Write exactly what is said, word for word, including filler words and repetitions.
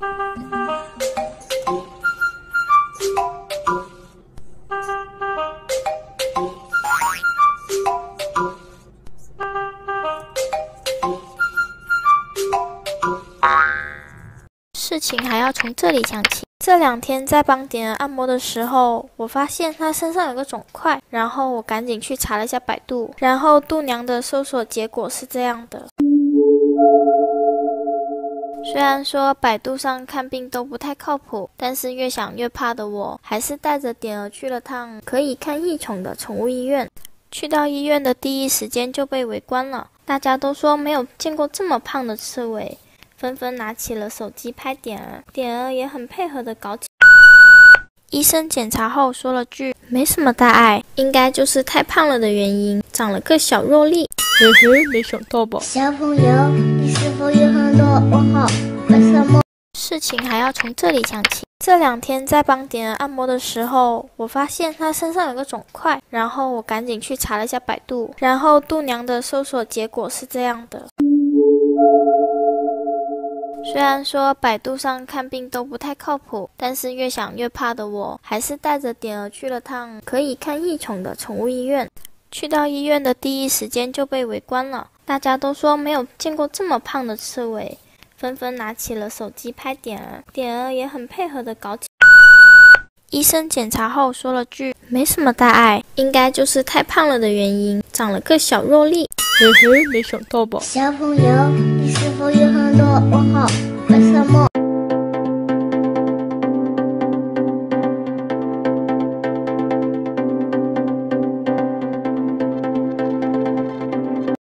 事情还要从这里讲起。这两天在帮点儿按摩的时候，我发现他身上有个肿块，然后我赶紧去查了一下百度，然后度娘的搜索结果是这样的。虽然说百度上看病都不太靠谱，但是越想越怕的我，还是带着点儿去了趟可以看异宠的宠物医院。去到医院的第一时间就被围观了，大家都说没有见过这么胖的刺猬，纷纷拿起了手机拍点儿，点儿也很配合的搞起。医生检查后说了句没什么大碍，应该就是太胖了的原因，长了个小肉粒。 嘿嘿，没想到吧？ 小朋友，你是否有很多问号？为什么？ 事情还要从这里讲起。这两天在帮点儿按摩的时候，我发现他身上有个肿块，然后我赶紧去查了一下百度，然后度娘的搜索结果是这样的。虽然说百度上看病都不太靠谱，但是越想越怕的我，还是带着点儿去了趟可以看异宠的宠物医院。去到医院的第一时间就被围观了，大家都说没有见过这么胖的刺猬，纷纷拿起了手机拍点儿，点儿也很配合的搞起。医生检查后说了句没什么大碍，应该就是太胖了的原因，长了个小肉粒。 嘿嘿，没想到吧？ 小朋友，你是否有很多问号？为什么？